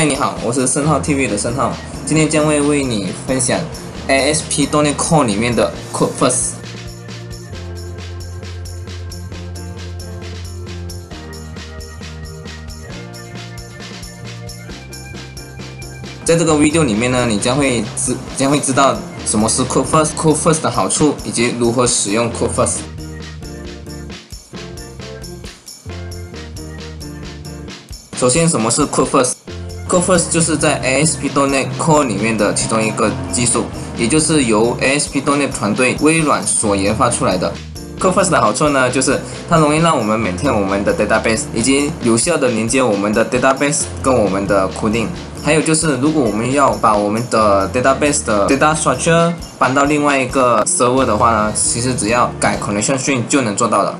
嗨，你好，我是申浩 TV 的申浩，今天将会为你分享 ASP.NET Core 里面的 CodeFirst。在这个 video 里面呢，你将会知道什么是 CodeFirst 的好处以及如何使用 CodeFirst。首先，什么是 CodeFirst？CodeFirst 就是在 ASP.NET Core 里面的其中一个技术，也就是由 ASP.NET 团队微软所研发出来的。CodeFirst 的好处呢，就是它容易让我们maintain我们的 database， 以及有效的连接我们的 database 跟我们的 coding。还有就是，如果我们要把我们的 database 的 data structure 搬到另外一个 server 的话呢，其实只要改 connection string 就能做到了。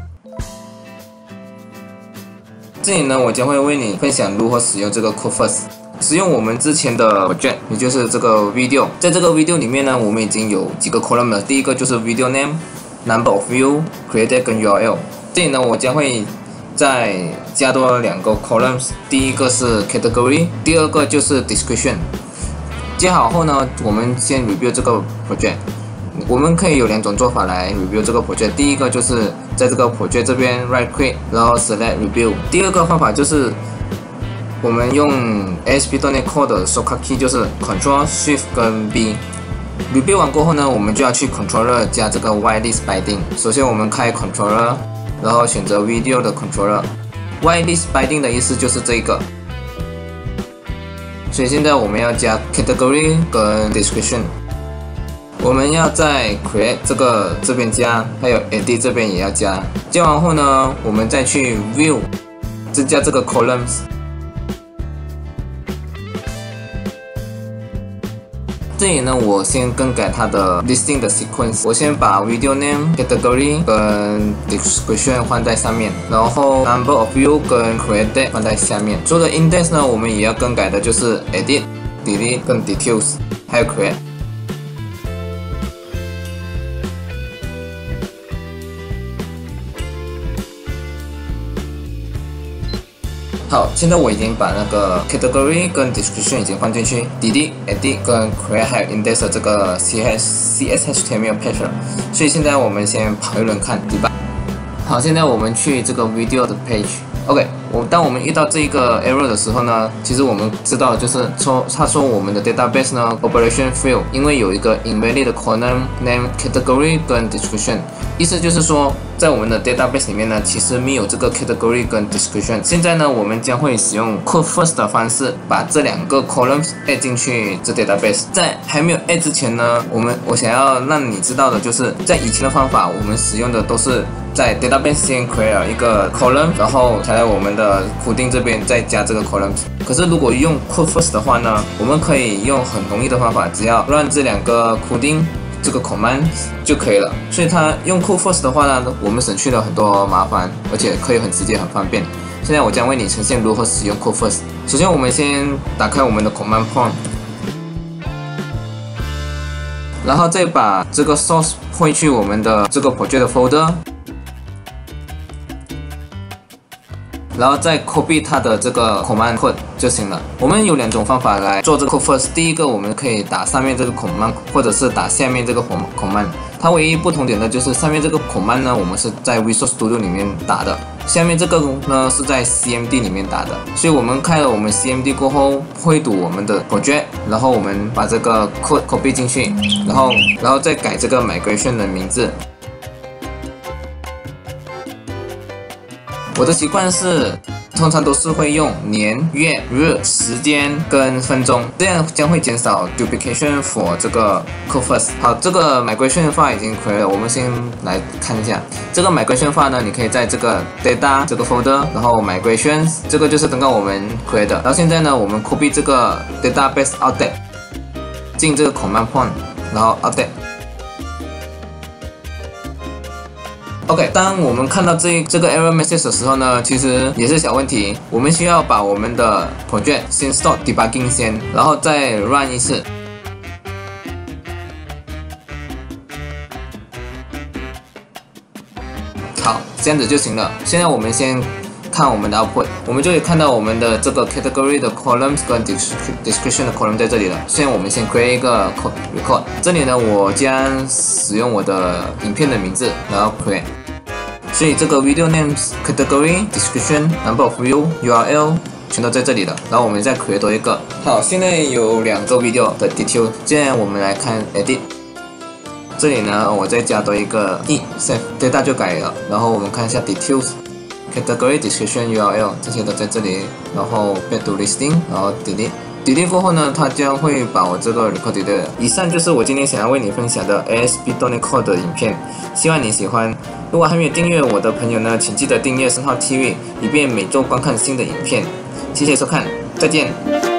这里呢，我将会为你分享如何使用这个 CodeFirst。使用我们之前的 project， 也就是这个 video。在这个 video 里面呢，我们已经有几个 column 了。第一个就是 video name、number of view、created 跟 URL。这里呢，我将会再加多2个 columns。第一个是 category， 第二个就是 description。接好后呢，我们先 review 这个 project。我们可以有2种做法来 review 这个 project。第一个就是在这个 project 这边 right click， 然后 select review。第二个方法就是我们用 ASP.NET Core 的 shortcut key， 就是 Ctrl、Shift 跟 B。review 完过后呢，我们就要去 controller 加这个 whitelist binding。首先我们开 controller， 然后选择 video 的 controller。whitelist binding 的意思就是这个。所以现在我们要加 category 跟 description。我们要在 create 这边加，还有 edit 这边也要加。加完后呢，我们再去 view 增加这个 columns。这里呢，我先更改它的 listing 的 sequence。我先把 video name、category 跟 description 放在上面，然后 number of view 跟 created 放在下面。除了 index 呢，我们也要更改的就是 edit、delete 跟 details， 还有 create。好，现在我已经把那个 category 跟 description 已经放进去 delete、edit 跟 create 还有 index 的这个 CSS/HTML page 了。所以现在我们先跑一轮看，对吧？好，现在我们去这个 video 的 page。OK， 当我们遇到这个 error 的时候呢，其实我们知道就是他说我们的 database 呢 operation fail， 因为有一个 invalid 的 column name、category 跟 description。意思就是说，在我们的 database 里面呢，其实没有这个 category 跟 description。现在呢，我们将会使用 CodeFirst 的方式，把这2个 columns add 进去这 database。在还没有 add 之前呢，我想要让你知道的就是，在以前的方法，我们使用的都是在 database 先 create 一个 column， 然后才来我们的 coding 这边再加这个 columns。可是如果用 CodeFirst 的话呢，我们可以用很容易的方法，只要 run 这2个 coding。这个 command 就可以了，所以它用 CodeFirst 的话呢，我们省去了很多麻烦，而且可以很直接、很方便。现在我将为你呈现如何使用 CodeFirst。首先，我们先打开我们的 command prompt， 然后再把这个 source 汇去我们的这个 project 的 folder， 然后再 copy 它的这个 command code 就行了。我们有2种方法来做这个 CodeFirst。第一个，我们可以打上面这个 command， 或者是打下面这个 command。它唯一不同点的就是上面这个 command 呢，我们是在 Visual Studio 里面打的，下面这个呢是在 CMD 里面打的。所以我们开了我们 CMD 过后，绘读我们的 project， 然后我们把这个 code copy 进去，然后再改这个 migration 的名字。我的习惯是，通常都是会用年、月、日、时间跟分钟，这样将会减少 duplication for 这个 CodeFirst。好，这个 migration file 已经 create 了，我们先来看一下这个 migration file 呢，你可以在这个 data 这个 folder， 然后 migrations 这个就是刚刚我们 create 的。然后现在呢，我们 copy 这个 database update 进这个 command prompt， 然后 update。OK， 当我们看到这个 error message 的时候呢，其实也是小问题。我们需要把我们的 project 先 stop debugging 先，然后再 run 一次。好，这样子就行了。现在我们先看看我们的 output， 我们就可以看到我们的这个 category 的 columns 跟 description 的 column 在这里了。现在我们先 create 一个 record， 这里呢我将使用我的影片的名字，然后 create。所以这个 video names category description number of view URL 全都在这里了。然后我们再 create 多一个。好，现在有2个 video 的 detail， 现在我们来看 edit。这里呢，我再加多一个 save data 就改了。然后我们看一下 details。Category description URL 这些都在这里，然后 back to listing， 然后 delete 过后呢，它将会把我这个 record delete。以上就是我今天想要为你分享的 ASP.NET Core 的影片，希望你喜欢。如果还没有订阅我的朋友呢，请记得订阅声浩 TV， 以便每周观看新的影片。谢谢收看，再见。